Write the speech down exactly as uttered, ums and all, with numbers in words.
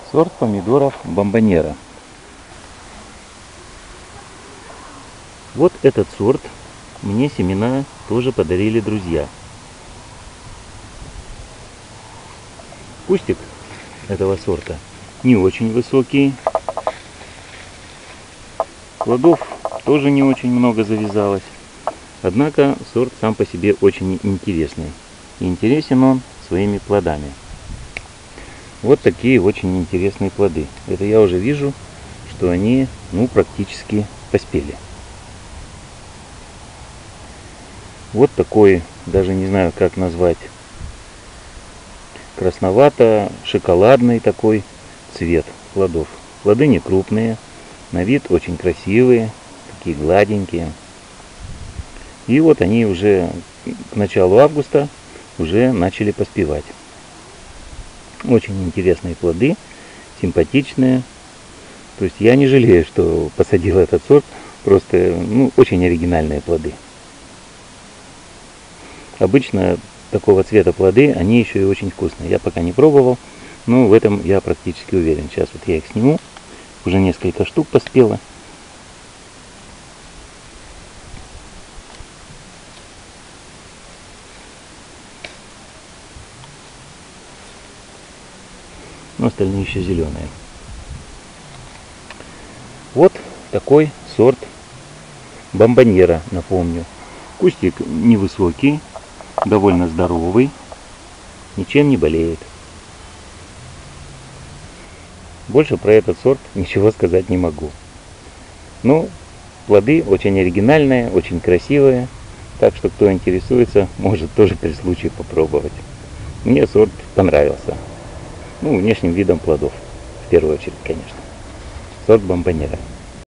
Сорт помидоров бомбонера. Вот этот сорт мне семена тоже подарили друзья. Кустик этого сорта не очень высокий. Плодов тоже не очень много завязалось. Однако сорт сам по себе очень интересный. И интересен он своими плодами. Вот такие очень интересные плоды. Это я уже вижу, что они ну, практически поспели. Вот такой, даже не знаю как назвать, красновато-шоколадный такой цвет плодов. Плоды не крупные, на вид очень красивые, такие гладенькие. И вот они уже к началу августа уже начали поспевать. Очень интересные плоды, симпатичные. То есть я не жалею, что посадил этот сорт. Просто ну, очень оригинальные плоды. Обычно такого цвета плоды, они еще и очень вкусные. Я пока не пробовал, но в этом я практически уверен. Сейчас вот я их сниму. Уже несколько штук поспело. Но остальные еще зеленые. Вот такой сорт бомбонера, напомню. Кустик невысокий, довольно здоровый, ничем не болеет. Больше про этот сорт ничего сказать не могу. Но плоды очень оригинальные, очень красивые. Так что кто интересуется, может тоже при случае попробовать. Мне сорт понравился. Ну, внешним видом плодов, в первую очередь, конечно. Сорт бомбонера.